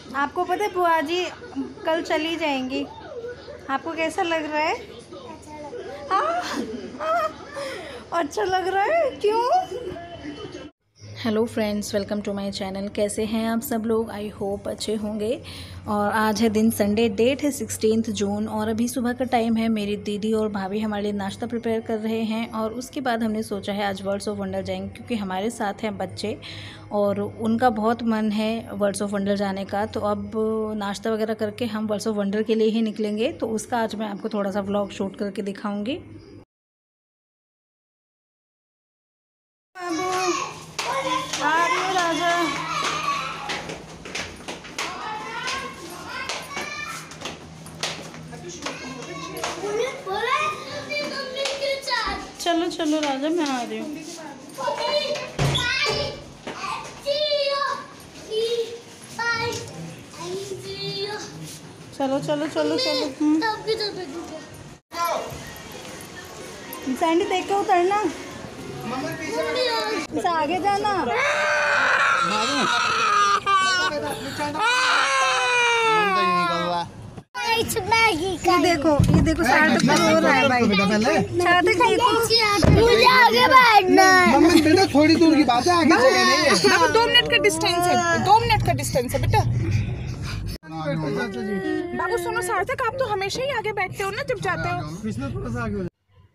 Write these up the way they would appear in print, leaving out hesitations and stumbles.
आपको पता है बुआ जी कल चली जाएंगी। आपको कैसा लग रहा है? अच्छा लग रहा है। क्यों? Hello friends, welcome to my channel. कैसे हैं आप सब लोग? आई होप अच्छे होंगे। और आज है दिन संडे, डेट है 16 जून और अभी सुबह का टाइम है। मेरी दीदी और भाभी हमारे लिए नाश्ता प्रिपेयर कर रहे हैं और उसके बाद हमने सोचा है आज वर्ल्ड्स ऑफ वंडर जाएंगे, क्योंकि हमारे साथ हैं बच्चे और उनका बहुत मन है वर्ल्ड्स ऑफ वंडर जाने का। तो अब नाश्ता वगैरह करके हम वर्ल्ड्स ऑफ वंडर के लिए ही निकलेंगे। तो उसका आज मैं आपको थोड़ा सा व्लॉग शूट करके दिखाऊँगी। चलो चलो राजा, मैं आ रही हूँ। चलो चलो चलो चलो। सैंडी देख के उतरना, इसे आगे जाना। ये देखो सार्थक रो रहा है भाई। सार्थक देखो, मुझे आगे बैठना है। मम्मी बेटा थोड़ी दूर की बात है, आगे जगह नहीं है। अब 2 मिनट का डिस्टेंस है, 2 मिनट का डिस्टेंस है बेटा। बाबू सुनो, सार्थक आप तो हमेशा ही आगे बैठते हो ना जब जाते हो। पिछले थोड़ा सा आगे।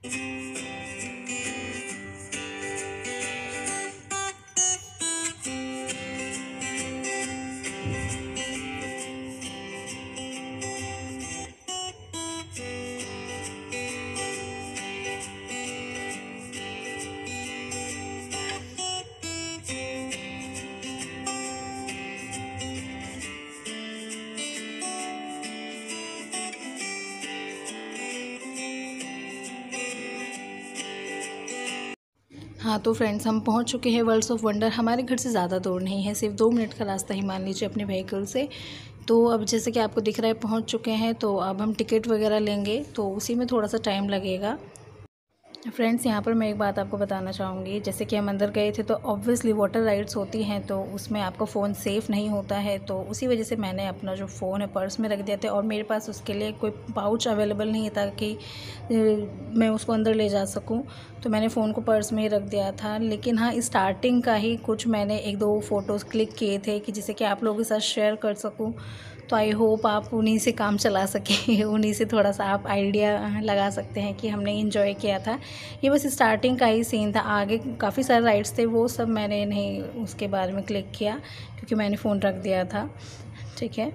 हाँ तो फ्रेंड्स, हम पहुँच चुके हैं वर्ल्ड्स ऑफ वंडर। हमारे घर से ज़्यादा दूर नहीं है, सिर्फ 2 मिनट का रास्ता ही मान लीजिए अपने व्हीकल से। तो अब जैसे कि आपको दिख रहा है पहुँच चुके हैं। तो अब हम टिकट वगैरह लेंगे, तो उसी में थोड़ा सा टाइम लगेगा। फ्रेंड्स, यहाँ पर मैं एक बात आपको बताना चाहूँगी। जैसे कि हम अंदर गए थे तो ऑब्वियसली वाटर राइड्स होती हैं, तो उसमें आपका फ़ोन सेफ़ नहीं होता है। तो उसी वजह से मैंने अपना जो फ़ोन है पर्स में रख दिया था और मेरे पास उसके लिए कोई पाउच अवेलेबल नहीं था कि मैं उसको अंदर ले जा सकूं। तो मैंने फ़ोन को पर्स में ही रख दिया था। लेकिन हाँ, स्टार्टिंग का ही कुछ मैंने 1-2 फ़ोटोज़ क्लिक किए थे कि जिससे कि आप लोगों के साथ शेयर कर सकूँ। तो आई होप आप उन्हीं से काम चला सकें, उन्हीं से थोड़ा सा आप आइडिया लगा सकते हैं कि हमने एंजॉय किया था। ये बस स्टार्टिंग का ही सीन था, आगे काफ़ी सारे राइड्स थे, वो सब मैंने नहीं उसके बारे में क्लिक किया क्योंकि मैंने फ़ोन रख दिया था। ठीक है।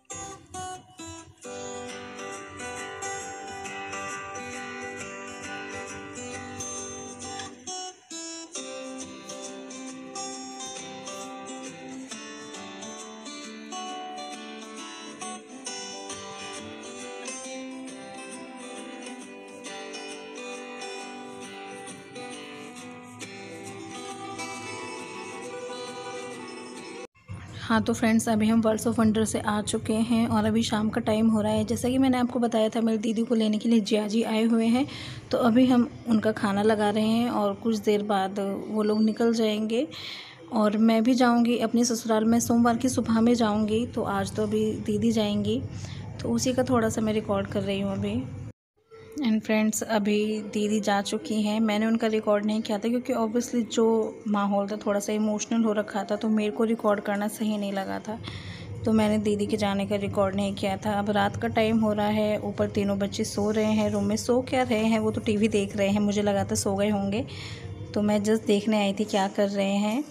हाँ तो फ्रेंड्स, अभी हम वर्ल्ड्स ऑफ वंडर से आ चुके हैं और अभी शाम का टाइम हो रहा है। जैसा कि मैंने आपको बताया था, मेरी दीदी को लेने के लिए जिया जी आए हुए हैं। तो अभी हम उनका खाना लगा रहे हैं और कुछ देर बाद वो लोग निकल जाएंगे और मैं भी जाऊंगी अपने ससुराल में। सोमवार की सुबह में जाऊंगी। तो आज तो अभी दीदी जाएंगी, तो उसी का थोड़ा सा मैं रिकॉर्ड कर रही हूँ अभी। एंड फ्रेंड्स, अभी दीदी जा चुकी हैं। मैंने उनका रिकॉर्ड नहीं किया था क्योंकि ऑब्वियसली जो माहौल था थोड़ा सा इमोशनल हो रखा था, तो मेरे को रिकॉर्ड करना सही नहीं लगा था। तो मैंने दीदी के जाने का रिकॉर्ड नहीं किया था। अब रात का टाइम हो रहा है, ऊपर तीनों बच्चे सो रहे हैं रूम में। सो क्या रहे हैं, वो तो टीवी देख रहे हैं, मुझे लगा था सो गए होंगे। तो मैं जस्ट देखने आई थी क्या कर रहे हैं।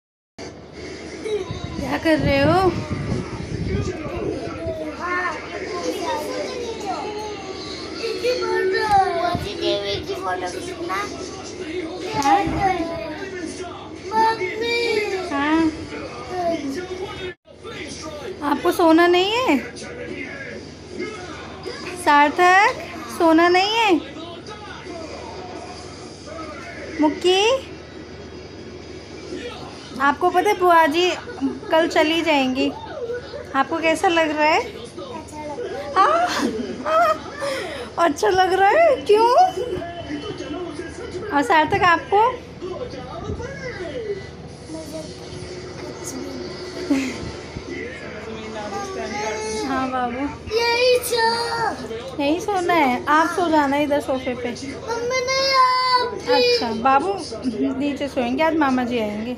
क्या कर रहे हो? हाँ, आपको सोना नहीं है? सार्थक, सोना नहीं है? मुक्की, आपको पता है बुआ जी कल चली जाएंगी। आपको कैसा लग रहा है? अच्छा लग रहा है। क्यों? और सार्थक आपको? हाँ बाबू, यही सोना है। आप सो जाना इधर सोफे पे। अच्छा बाबू नीचे सोएंगे, आज मामा जी आएंगे।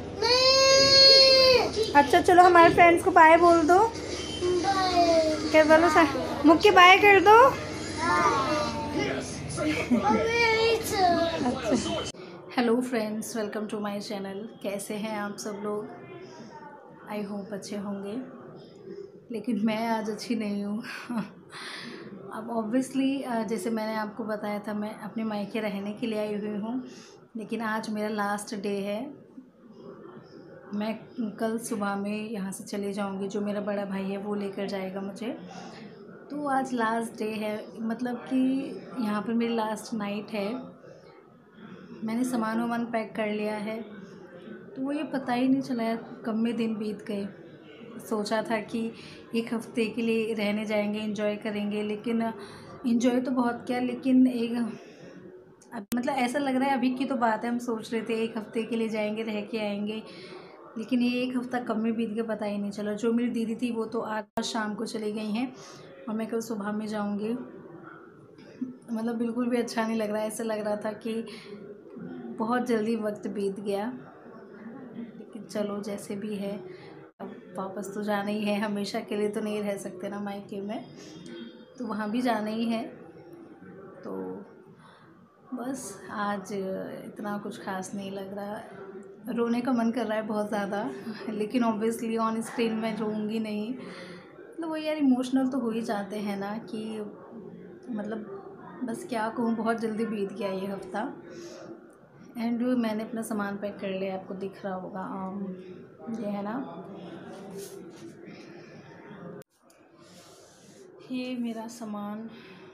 अच्छा चलो हमारे फ्रेंड्स को बाय बोल दो। क्या बोलो सर, मुक्के बाय कर दो। अच्छा hello friends, welcome to my channel. कैसे हैं आप सब लोग? आई होप अच्छे होंगे, लेकिन मैं आज अच्छी नहीं हूँ। अब ऑब्वियसली जैसे मैंने आपको बताया था, मैं अपने मायके रहने के लिए आई हुई हूँ, लेकिन आज मेरा लास्ट डे है। मैं कल सुबह में यहाँ से चले जाऊँगी। जो मेरा बड़ा भाई है वो लेकर जाएगा मुझे। तो आज लास्ट डे है, मतलब कि यहाँ पर मेरी लास्ट नाइट है। मैंने सामान वामान पैक कर लिया है, तो वो ये पता ही नहीं चला कब में दिन बीत गए। सोचा था कि एक हफ़्ते के लिए रहने जाएंगे, एंजॉय करेंगे, लेकिन एंजॉय तो बहुत किया, लेकिन अब मतलब ऐसा लग रहा है, अभी की तो बात है, हम सोच रहे थे एक हफ़्ते के लिए जाएंगे, रह के आएंगे, लेकिन ये एक हफ़्ता कब में बीत गया पता ही नहीं चला। जो मेरी दीदी थी वो तो आज शाम को चली गई हैं और मैं कल सुबह में जाऊँगी। मतलब बिल्कुल भी अच्छा नहीं लग रहा है। ऐसा लग रहा था कि बहुत जल्दी वक्त बीत गया, लेकिन चलो जैसे भी है, अब वापस तो जाना ही है। हमेशा के लिए तो नहीं रह सकते ना मायके में, तो वहाँ भी जाना ही है। तो बस आज इतना कुछ खास नहीं लग रहा। रोने का मन कर रहा है बहुत ज़्यादा, लेकिन ऑब्वियसली ऑन स्क्रीन में रोऊंगी नहीं। मतलब वो यार इमोशनल तो हो ही जाते हैं ना, कि मतलब बस क्या कहूँ, बहुत जल्दी बीत गया ये हफ़्ता। एंड मैंने अपना सामान पैक कर लिया, आपको दिख रहा होगा। ये है ना, ये मेरा सामान।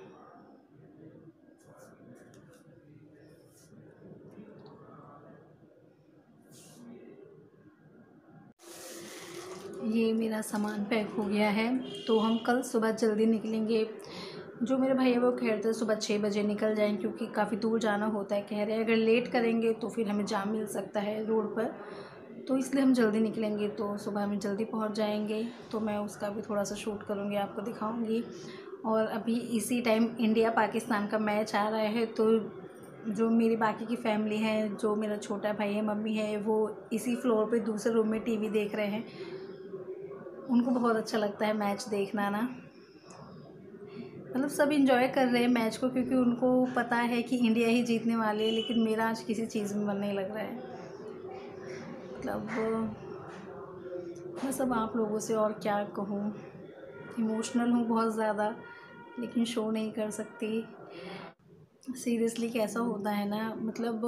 ये मेरा सामान पैक हो गया है, तो हम कल सुबह जल्दी निकलेंगे। जो मेरे भाई है वो कह रहे थे सुबह 6 बजे निकल जाएं, क्योंकि काफ़ी दूर जाना होता है। कह रहे हैं अगर लेट करेंगे तो फिर हमें जाम मिल सकता है रोड पर, तो इसलिए हम जल्दी निकलेंगे, तो सुबह में जल्दी पहुंच जाएंगे। तो मैं उसका भी थोड़ा सा शूट करूंगी, आपको दिखाऊंगी। और अभी इसी टाइम इंडिया पाकिस्तान का मैच आ रहा है, तो जो मेरी बाकी की फैमिली है, जो मेरा छोटा भाई है, मम्मी है, वो इसी फ्लोर पे दूसरे रूम में टीवी देख रहे हैं। उनको बहुत अच्छा लगता है मैच देखना ना, मतलब सब इंजॉय कर रहे हैं मैच को, क्योंकि उनको पता है कि इंडिया ही जीतने वाली है। लेकिन मेरा आज किसी चीज़ में मन नहीं लग रहा है। मतलब मैं सब आप लोगों से और क्या कहूँ, इमोशनल हूँ बहुत ज़्यादा, लेकिन शो नहीं कर सकती। सीरियसली कैसा होता है ना, मतलब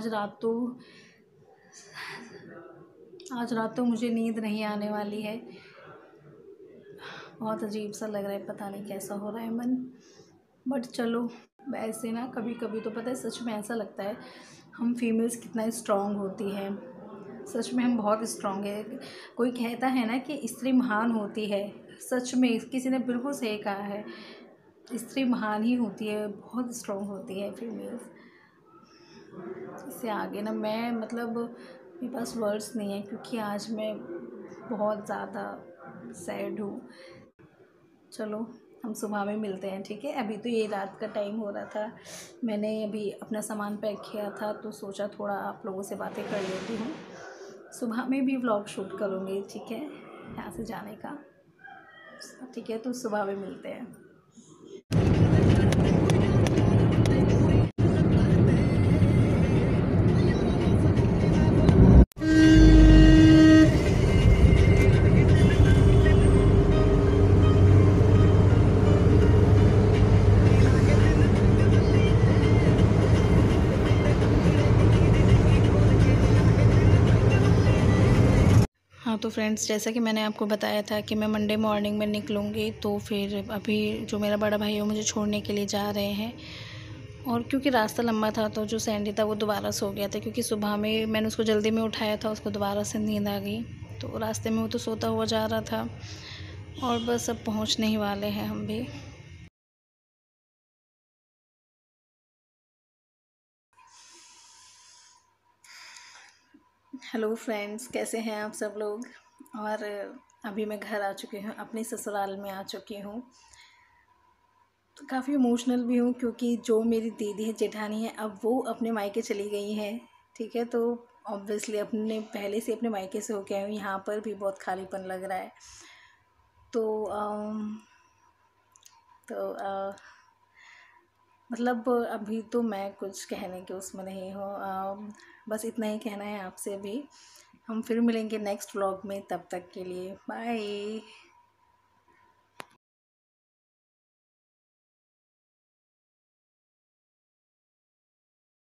आज रात तो मुझे नींद नहीं आने वाली है। बहुत अजीब सा लग रहा है, पता नहीं कैसा हो रहा है मन। बट चलो, वैसे ना कभी कभी तो पता है, सच में ऐसा लगता है हम फीमेल्स कितना स्ट्रांग होती है। सच में हम बहुत स्ट्रांग है। कोई कहता है ना कि स्त्री महान होती है, सच में किसी ने बिल्कुल सही कहा है। स्त्री महान ही होती है, बहुत स्ट्रांग होती है फीमेल्स। इससे आगे ना मैं, मतलब मेरे पास वर्ड्स नहीं है, क्योंकि आज मैं बहुत ज़्यादा सैड हूँ। चलो हम सुबह में मिलते हैं, ठीक है? अभी तो ये रात का टाइम हो रहा था, मैंने अभी अपना सामान पैक किया था, तो सोचा थोड़ा आप लोगों से बातें कर लेती हूँ। सुबह में भी व्लॉग शूट करूँगी, ठीक है, यहाँ से जाने का। ठीक है, तो सुबह में मिलते हैं। हाँ तो फ्रेंड्स, जैसा कि मैंने आपको बताया था कि मैं मंडे मॉर्निंग में निकलूँगी, तो फिर अभी जो मेरा बड़ा भाई है वो मुझे छोड़ने के लिए जा रहे हैं। और क्योंकि रास्ता लंबा था, तो जो सैंडी था वो दोबारा सो गया था, क्योंकि सुबह में मैंने उसको जल्दी में उठाया था, उसको दोबारा से नींद आ गई, तो रास्ते में वो तो सोता हुआ जा रहा था। और बस अब पहुँचने ही वाले हैं हम भी। हेलो फ्रेंड्स, कैसे हैं आप सब लोग? और अभी मैं घर आ चुकी हूँ, अपने ससुराल में आ चुकी हूँ। तो काफ़ी इमोशनल भी हूँ क्योंकि जो मेरी दीदी है, जेठानी है, अब वो अपने मायके चली गई हैं। ठीक है, तो ऑब्वियसली अपने पहले से अपने मायके से होके आई हूँ, यहाँ पर भी बहुत खालीपन लग रहा है। तो मतलब अभी तो मैं कुछ कहने के उसमें नहीं हूँ। बस इतना ही कहना है आपसे। अभी हम फिर मिलेंगे नेक्स्ट व्लॉग में, तब तक के लिए बाय।